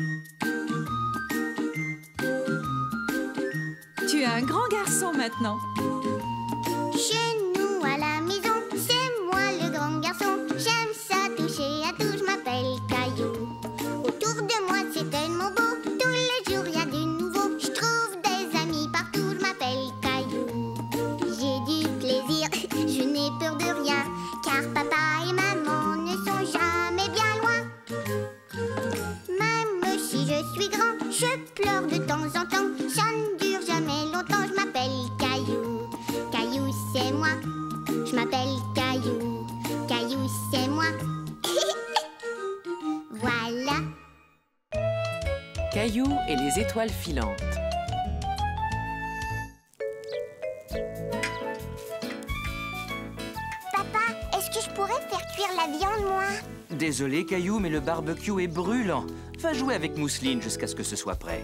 Tu es un grand garçon maintenant. Chez nous à la maison, c'est moi le grand garçon. J'aime ça toucher à tout, je m'appelle Caillou. Autour de moi c'est tellement beau, tous les jours il y a du nouveau. Je trouve des amis partout, je m'appelle Caillou. J'ai du plaisir, je n'ai peur de rien, car papa et maman ne sont jamais bien loin. Même si je suis grand, je pleure de temps en temps. Ça ne dure jamais longtemps, je m'appelle Caillou. Caillou c'est moi, je m'appelle Caillou. Caillou c'est moi. Voilà. Caillou et les étoiles filantes. Papa, est-ce que je pourrais faire cuire la viande, moi? Désolé, Caillou, mais le barbecue est brûlant. Va jouer avec Mousseline jusqu'à ce que ce soit prêt.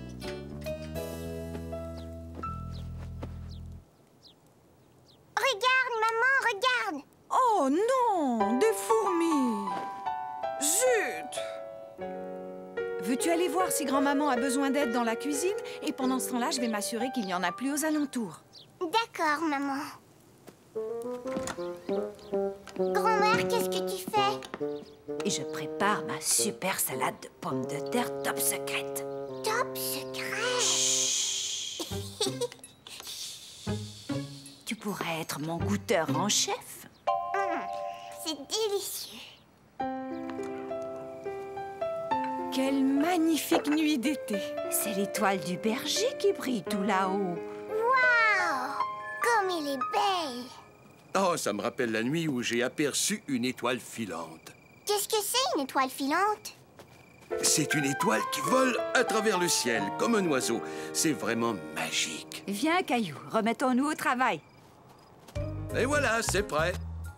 Regarde, maman, regarde. Oh non, des fourmis. Zut! Veux-tu aller voir si grand-maman a besoin d'aide dans la cuisine? Et pendant ce temps-là, je vais m'assurer qu'il n'y en a plus aux alentours. D'accord, maman. Grand-mère, qu'est-ce que tu fais? Et je prépare ma super salade de pommes de terre top secrète. Top secret. Tu pourrais être mon goûteur en chef. C'est délicieux. Quelle magnifique nuit d'été. C'est l'étoile du berger qui brille tout là-haut. Waouh! Comme il est belle. Oh, ça me rappelle la nuit où j'ai aperçu une étoile filante. Qu'est-ce que c'est, une étoile filante? C'est une étoile qui vole à travers le ciel, comme un oiseau. C'est vraiment magique. Viens, Caillou, remettons-nous au travail. Et voilà, c'est prêt.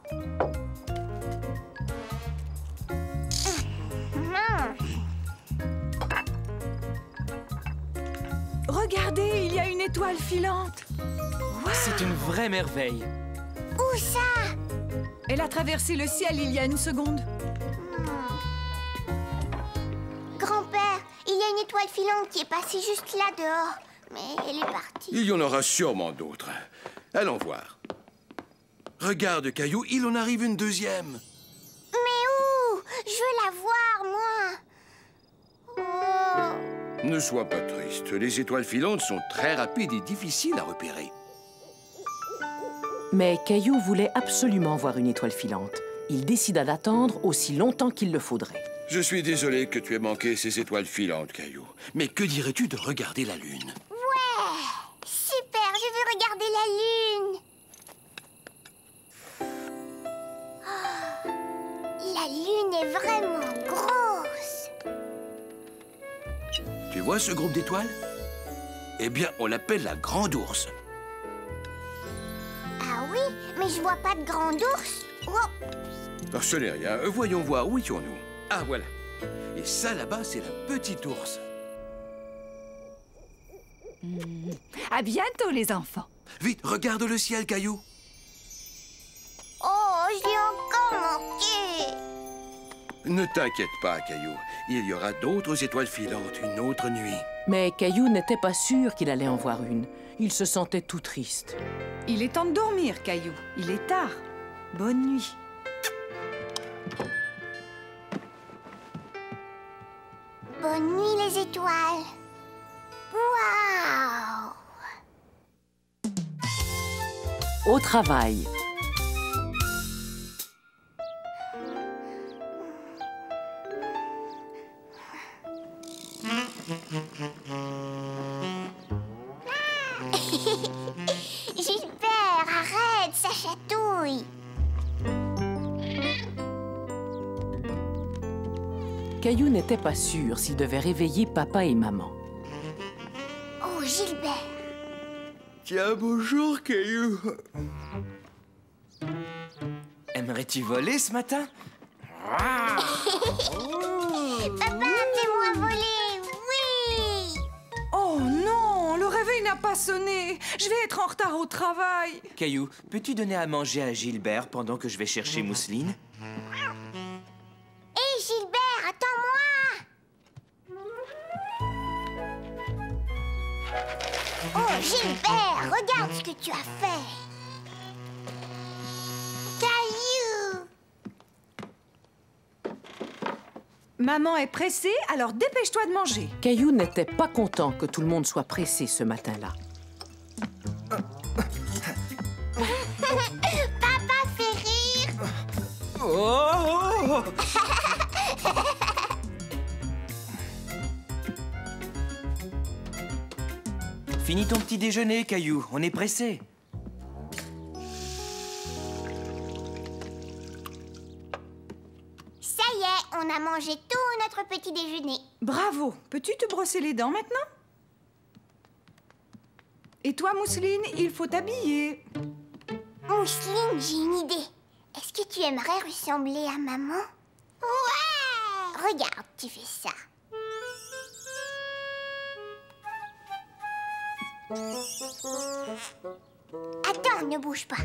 Regardez, il y a une étoile filante. C'est une vraie merveille. Où ça? Elle a traversé le ciel il y a une seconde. Grand-père, il y a une étoile filante qui est passée juste là dehors. Mais elle est partie. Il y en aura sûrement d'autres. Allons voir. Regarde, Caillou, il en arrive une deuxième. Mais où? Je veux la voir, moi. Oh. Ne sois pas triste. Les étoiles filantes sont très rapides et difficiles à repérer. Mais Caillou voulait absolument voir une étoile filante. Il décida d'attendre aussi longtemps qu'il le faudrait. Je suis désolé que tu aies manqué ces étoiles filantes, Caillou. Mais que dirais-tu de regarder la lune? Ouais! Super, je veux regarder la lune. Oh, la lune est vraiment grosse. Tu vois ce groupe d'étoiles? Eh bien, on l'appelle la grande ours. Ah oui, mais je vois pas de grand ours. Oh. Alors, ce n'est rien. Voyons voir, où étions-nous? Ah, voilà. Et ça, là-bas, c'est la petite ours. À bientôt, les enfants. Vite, regarde le ciel, Caillou. Oh, je l'ai encore manqué. Ne t'inquiète pas, Caillou. Il y aura d'autres étoiles filantes une autre nuit. Mais Caillou n'était pas sûr qu'il allait en voir une. Il se sentait tout triste. Il est temps de dormir, Caillou. Il est tard. Bonne nuit. Bonne nuit, les étoiles. Waouh! Au travail. Gilbert, arrête, ça chatouille. Caillou n'était pas sûr s'il devait réveiller papa et maman. Oh, Gilbert. Tiens, bonjour, Caillou. Aimerais-tu voler ce matin? Papa, fais-moi voler, oui! Oh non, le réveil n'a pas sonné. Je vais être en retard au travail. Caillou, peux-tu donner à manger à Gilbert pendant que je vais chercher Mousseline? Hé, Gilbert, attends-moi! Oh, Gilbert, regarde ce que tu as fait. Caillou. Maman est pressée, alors dépêche-toi de manger. Caillou n'était pas content que tout le monde soit pressé ce matin-là. Papa fait rire. Oh! Finis ton petit déjeuner, Caillou. On est pressé. Ça y est, on a mangé tout notre petit déjeuner. Bravo. Peux-tu te brosser les dents maintenant? Et toi, Mousseline, il faut t'habiller. Mousseline, j'ai une idée. Est-ce que tu aimerais ressembler à maman? Ouais! Regarde, tu fais ça. Attends, ne bouge pas.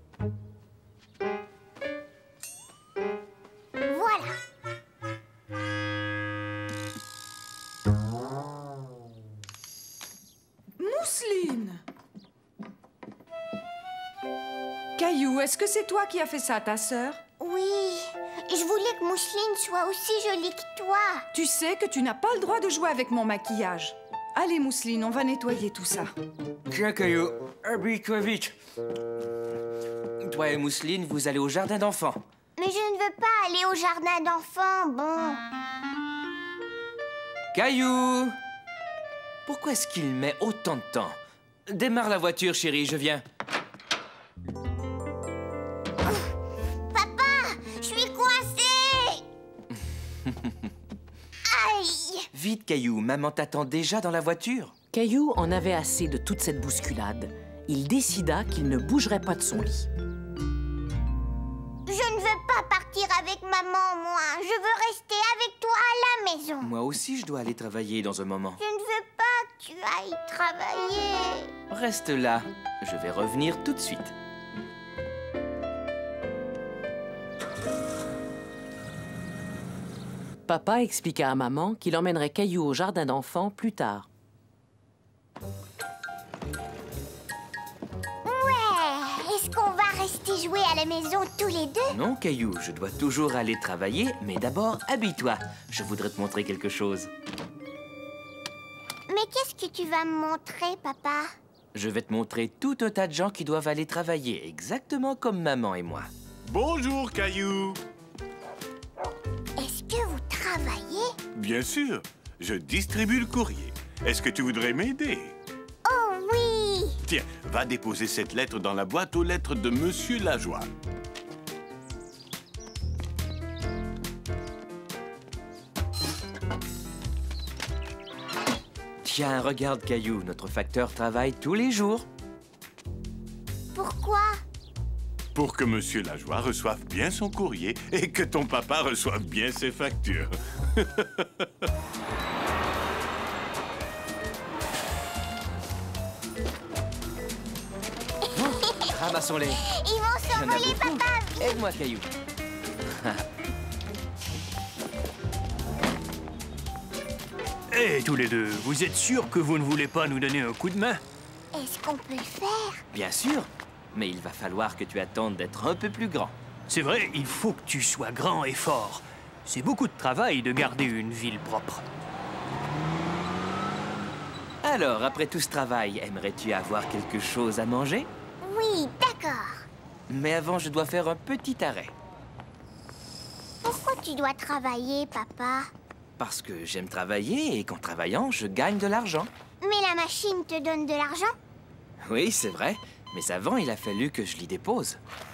Voilà. Mousseline! Caillou, est-ce que c'est toi qui as fait ça à ta sœur? Oui, je voulais que Mousseline soit aussi jolie que toi. Tu sais que tu n'as pas le droit de jouer avec mon maquillage. Allez, Mousseline, on va nettoyer tout ça. Tiens, Caillou, habille-toi vite. Toi et Mousseline, vous allez au jardin d'enfants. Mais je ne veux pas aller au jardin d'enfants, bon. Caillou! Pourquoi est-ce qu'il met autant de temps? Démarre la voiture, chérie, je viens. Papa, je suis coincée. Aïe! Vite, Caillou, maman t'attend déjà dans la voiture. Caillou en avait assez de toute cette bousculade. Il décida qu'il ne bougerait pas de son lit. Je ne veux pas partir avec maman, moi. Je veux rester avec toi à la maison. Moi aussi, je dois aller travailler dans un moment. Je ne veux pas que tu ailles travailler. Reste là, je vais revenir tout de suite. Papa expliqua à maman qu'il emmènerait Caillou au jardin d'enfants plus tard. Ouais, est-ce qu'on va rester jouer à la maison tous les deux? Non, Caillou, je dois toujours aller travailler, mais d'abord, habille-toi. Je voudrais te montrer quelque chose. Mais qu'est-ce que tu vas me montrer, papa? Je vais te montrer tout un tas de gens qui doivent aller travailler, exactement comme maman et moi. Bonjour, Caillou. Est-ce que vous travaillez? Bien sûr, je distribue le courrier. Est-ce que tu voudrais m'aider? Oh oui! Tiens, va déposer cette lettre dans la boîte aux lettres de Monsieur Lajoie. Tiens, regarde, Caillou, notre facteur travaille tous les jours. Pourquoi? Pour que Monsieur Lajoie reçoive bien son courrier et que ton papa reçoive bien ses factures. Ramassons-les. Ils vont Il y en a s'envoler, beaucoup. papa! Aide-moi, Caillou. Hé, tous les deux, vous êtes sûrs que vous ne voulez pas nous donner un coup de main? Est-ce qu'on peut le faire? Bien sûr, mais il va falloir que tu attendes d'être un peu plus grand. C'est vrai, il faut que tu sois grand et fort. C'est beaucoup de travail de garder une ville propre. Alors, après tout ce travail, aimerais-tu avoir quelque chose à manger? Oui, d'accord. Mais avant, je dois faire un petit arrêt. Pourquoi tu dois travailler, papa? Parce que j'aime travailler et qu'en travaillant, je gagne de l'argent. Mais la machine te donne de l'argent? Oui, c'est vrai. Mais avant, il a fallu que je l'y dépose.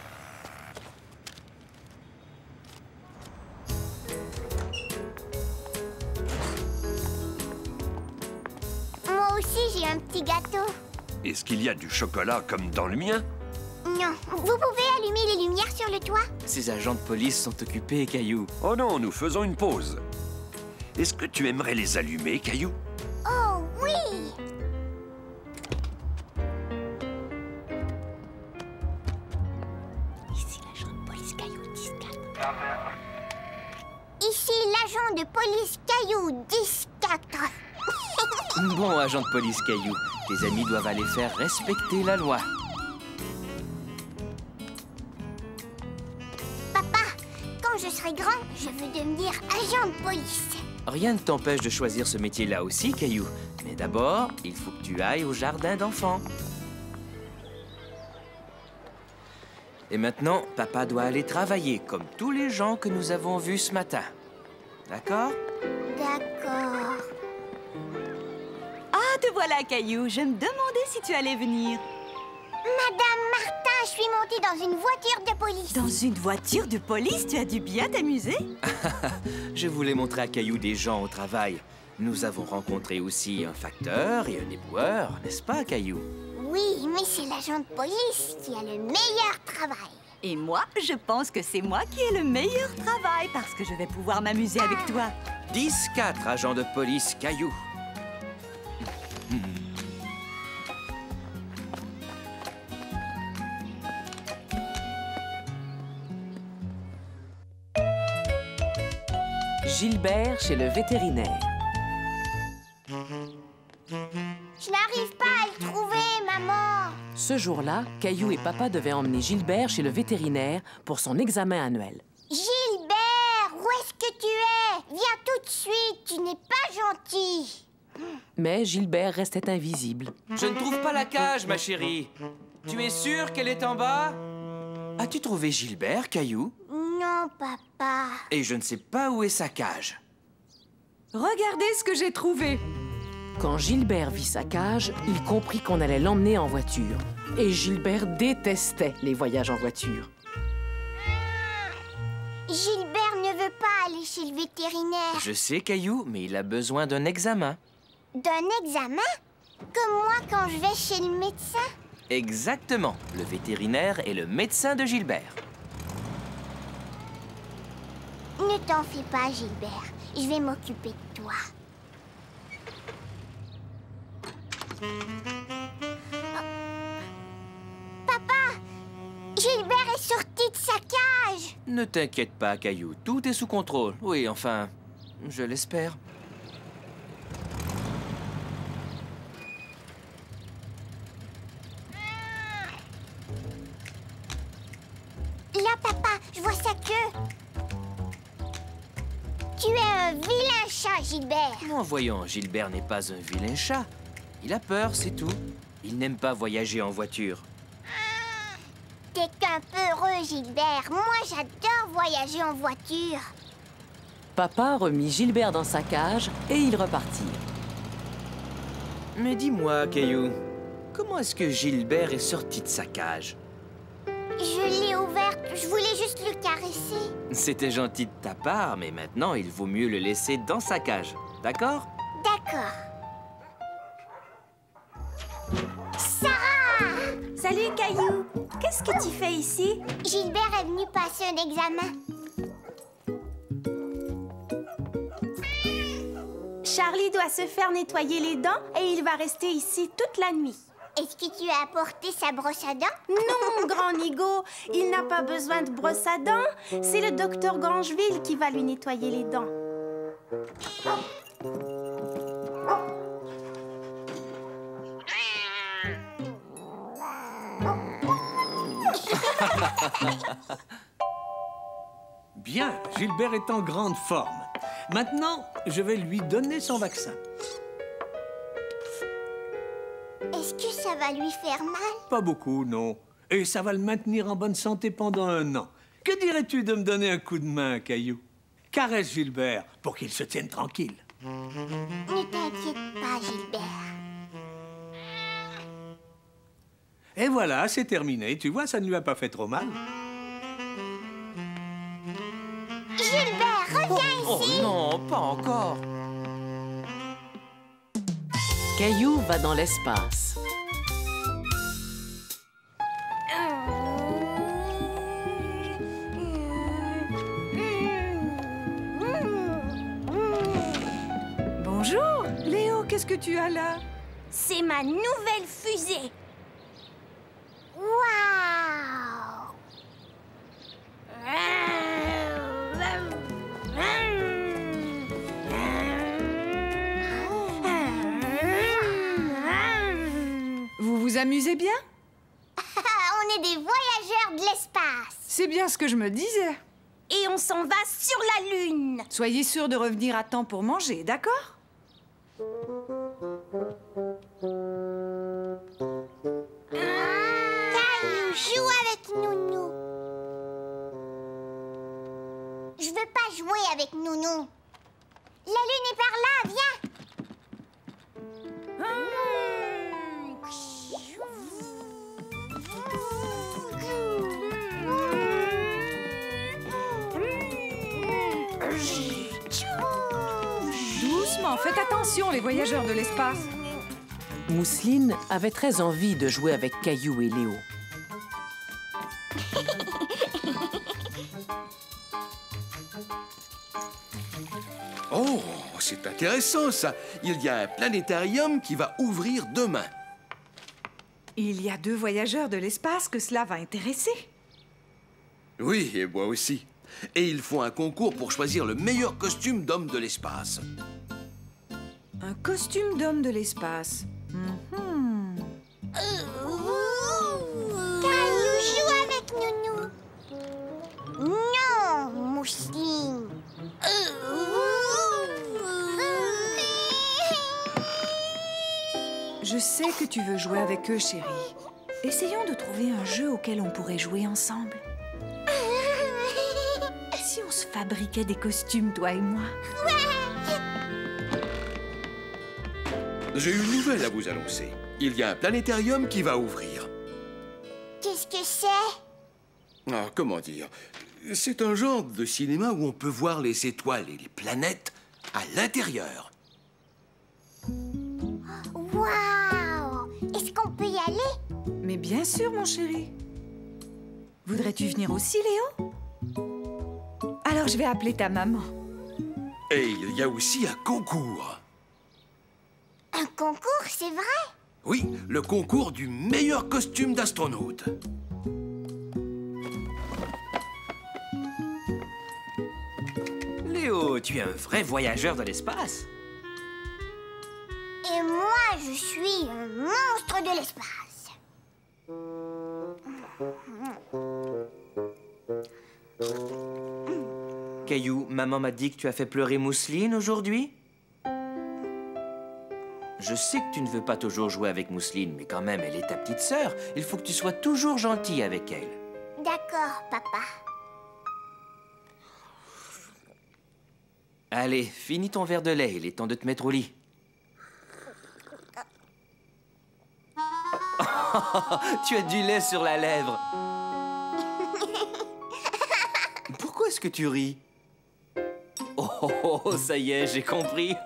Moi aussi, j'ai un petit gâteau. Est-ce qu'il y a du chocolat comme dans le mien? Non, vous pouvez allumer les lumières sur le toit? Ces agents de police sont occupés, Caillou. Oh non, nous faisons une pause. Est-ce que tu aimerais les allumer, Caillou? Oh oui! Ici l'agent de police Caillou 10-4. Ici l'agent de police Caillou 10-4. Bon, agent de police Caillou, tes amis doivent aller faire respecter la loi. Papa, quand je serai grand, je veux devenir agent de police. Rien ne t'empêche de choisir ce métier-là aussi, Caillou. Mais d'abord, il faut que tu ailles au jardin d'enfants. Et maintenant, papa doit aller travailler, comme tous les gens que nous avons vus ce matin. D'accord? D'accord. Ah, te voilà, Caillou. Je me demandais si tu allais venir. Madame Martin, je suis montée dans une voiture de police. Dans une voiture de police, tu as dû bien t'amuser. Je voulais montrer à Caillou des gens au travail. Nous avons rencontré aussi un facteur et un éboueur, n'est-ce pas, Caillou? Oui, mais c'est l'agent de police qui a le meilleur travail. Et moi, je pense que c'est moi qui ai le meilleur travail parce que je vais pouvoir m'amuser avec toi. 10-4, agent de police Caillou. Gilbert chez le vétérinaire. Je n'arrive pas à le trouver, maman. Ce jour-là, Caillou et papa devaient emmener Gilbert chez le vétérinaire pour son examen annuel. Gilbert, où est-ce que tu es? Viens tout de suite, tu n'es pas gentil. Mais Gilbert restait invisible. Je ne trouve pas la cage, ma chérie. Tu es sûre qu'elle est en bas? As-tu trouvé Gilbert, Caillou? Non, papa. Et je ne sais pas où est sa cage. Regardez ce que j'ai trouvé. Quand Gilbert vit sa cage, il comprit qu'on allait l'emmener en voiture. Et Gilbert détestait les voyages en voiture. Gilbert ne veut pas aller chez le vétérinaire. Je sais, Caillou, mais il a besoin d'un examen. D'un examen? Comme moi quand je vais chez le médecin? Exactement. Le vétérinaire est le médecin de Gilbert. Ne t'en fais pas, Gilbert. Je vais m'occuper de toi. Papa! Gilbert est sorti de sa cage! Ne t'inquiète pas, Caillou. Tout est sous contrôle. Oui, enfin, je l'espère. Là, papa, je vois sa queue. Tu es un vilain chat, Gilbert. Non, voyons, Gilbert n'est pas un vilain chat. Il a peur, c'est tout. Il n'aime pas voyager en voiture. T'es qu'un peu heureux, Gilbert. Moi, j'adore voyager en voiture. Papa remit Gilbert dans sa cage et ils repartirent. Mais dis-moi, Caillou, comment est-ce que Gilbert est sorti de sa cage? Je l'ai ouverte. Je voulais juste le caresser. C'était gentil de ta part, mais maintenant, il vaut mieux le laisser dans sa cage. D'accord? D'accord. Sarah! Salut, Caillou. Qu'est-ce que tu fais ici? Gilbert est venu passer un examen. Charlie doit se faire nettoyer les dents et il va rester ici toute la nuit. Est-ce que tu as apporté sa brosse à dents? Non, grand Nigo, il n'a pas besoin de brosse à dents. C'est le docteur Grangeville qui va lui nettoyer les dents. Bien, Gilbert est en grande forme. Maintenant, je vais lui donner son vaccin. Est-ce que ça va lui faire mal? Pas beaucoup, non. Et ça va le maintenir en bonne santé pendant 1 an. Que dirais-tu de me donner un coup de main, Caillou? Caresse Gilbert pour qu'il se tienne tranquille. Ne t'inquiète pas, Gilbert. Et voilà, c'est terminé. Tu vois, ça ne lui a pas fait trop mal. Gilbert, reviens ici! Oh non, pas encore. Caillou va dans l'espace. Bonjour, Léo, qu'est-ce que tu as là? C'est ma nouvelle fusée. Waouh! vous amusez bien? On est des voyageurs de l'espace. C'est bien ce que je me disais. Et on s'en va sur la Lune. Soyez sûr de revenir à temps pour manger, d'accord? Caillou, joue avec Nounou. Je veux pas jouer avec Nounou. La Lune est par là, viens. Doucement, faites attention, les voyageurs de l'espace. Mousseline avait très envie de jouer avec Caillou et Léo. Oh, c'est intéressant ça. Il y a un planétarium qui va ouvrir demain. Il y a 2 voyageurs de l'espace que cela va intéresser. Oui, et moi aussi. Et ils font un concours pour choisir le meilleur costume d'homme de l'espace. Un costume d'homme de l'espace. Caillou, joue avec Nounou. Non, Mousseline. Je sais que tu veux jouer avec eux, chérie. Essayons de trouver un jeu auquel on pourrait jouer ensemble. Si on se fabriquait des costumes, toi et moi. J'ai une nouvelle à vous annoncer. Il y a un planétarium qui va ouvrir. Qu'est-ce que c'est? Ah, comment dire? C'est un genre de cinéma où on peut voir les étoiles et les planètes à l'intérieur. Waouh! Est-ce qu'on peut y aller? Mais bien sûr, mon chéri. Voudrais-tu venir aussi, Léo? Alors, je vais appeler ta maman. Et il y a aussi un concours. Un concours, c'est vrai? Oui, le concours du meilleur costume d'astronaute. Léo, tu es un vrai voyageur de l'espace. Et moi, je suis un monstre de l'espace. Caillou, maman m'a dit que tu as fait pleurer Mousseline aujourd'hui. Je sais que tu ne veux pas toujours jouer avec Mousseline, mais quand même, elle est ta petite sœur. Il faut que tu sois toujours gentil avec elle. D'accord, papa. Allez, finis ton verre de lait, il est temps de te mettre au lit. Tu as du lait sur la lèvre. Pourquoi est-ce que tu ris? Oh, ça y est, j'ai compris.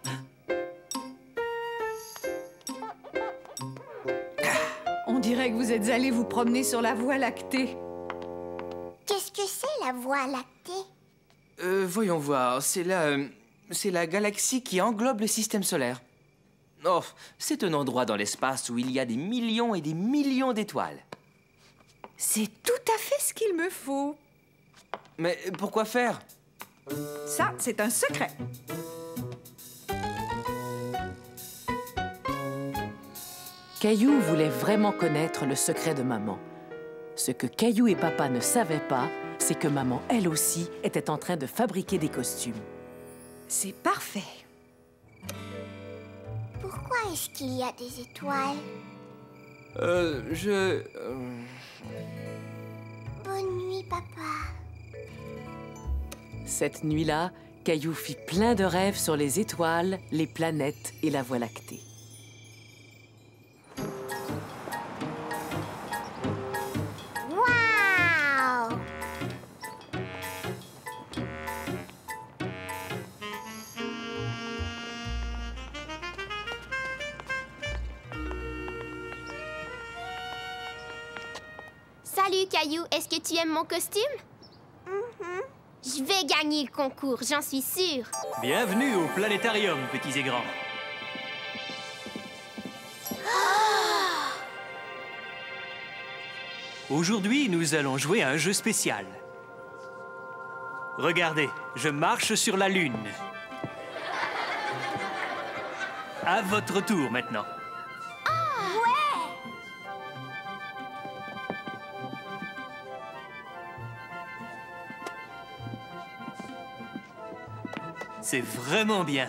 On dirait que vous êtes allés vous promener sur la Voie lactée. Qu'est-ce que c'est, la Voie lactée? Voyons voir, c'est la galaxie qui englobe le système solaire. Oh, c'est un endroit dans l'espace où il y a des millions et des millions d'étoiles. C'est tout à fait ce qu'il me faut. Mais pourquoi faire? Ça, c'est un secret. Caillou voulait vraiment connaître le secret de maman. Ce que Caillou et papa ne savaient pas, c'est que maman, elle aussi, était en train de fabriquer des costumes. C'est parfait. Pourquoi est-ce qu'il y a des étoiles? Bonne nuit, papa. Cette nuit-là, Caillou fit plein de rêves sur les étoiles, les planètes et la Voie lactée. Waouh! Salut, Caillou. Est-ce que tu aimes mon costume? Je vais gagner le concours, j'en suis sûre. Bienvenue au planétarium, petits et grands. Aujourd'hui, nous allons jouer à un jeu spécial. Regardez, je marche sur la Lune. À votre tour maintenant. C'est vraiment bien.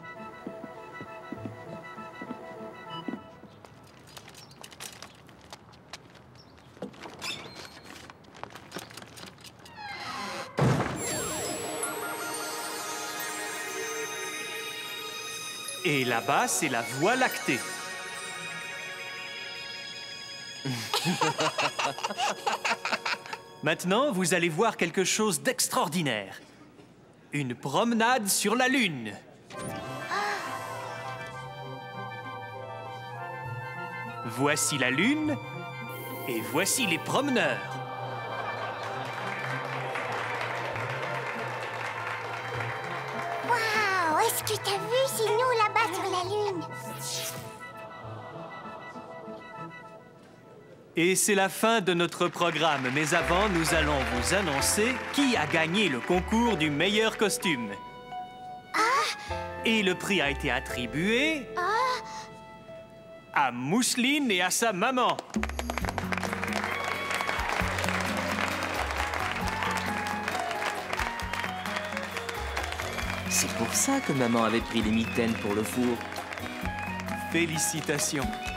Et là-bas, c'est la Voie lactée. Maintenant, vous allez voir quelque chose d'extraordinaire. Une promenade sur la Lune. Voici la Lune et voici les promeneurs. Waouh! Est-ce que t'as vu? C'est nous là-bas sur la Lune. Et c'est la fin de notre programme, mais avant, nous allons vous annoncer qui a gagné le concours du meilleur costume. Et le prix a été attribué à Mousseline et à sa maman. C'est pour ça que maman avait pris les mitaines pour le four. Félicitations.